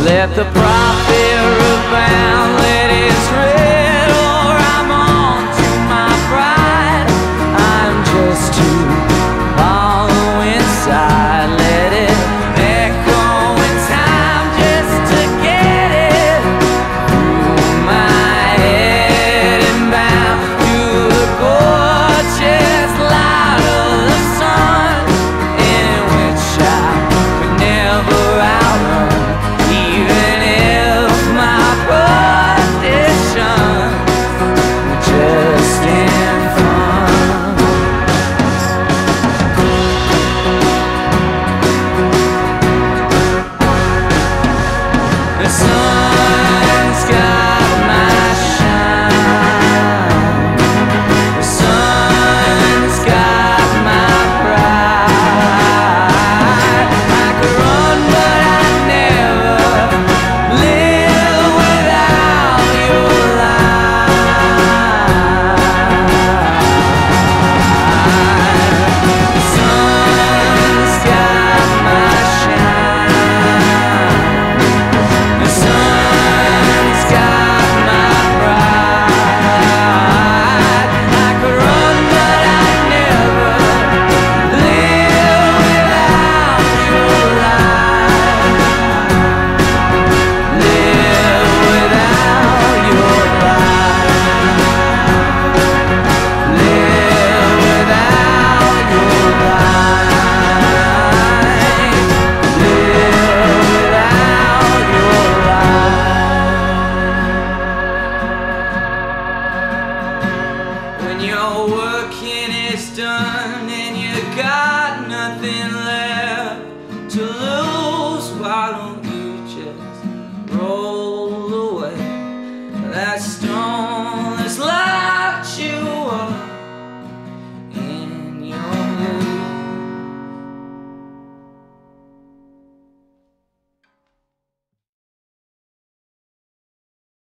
Let the prophet rebound, let it spread, or I'm on to my pride. I'm just too hollow inside. Let it echo in time just to get it through my head and bound to the gorgeous light of the sun, in which I could never outrun, even if my conditions were just in fun. The sun's got my shine, the sun's got my pride. I could run but I'd never live without your light. The sun's got my shine, the sun's got my pride. I could run but I'd never live without your light. Live without your light. Live without your light. Live without your light. When your working is done and you got nothing left,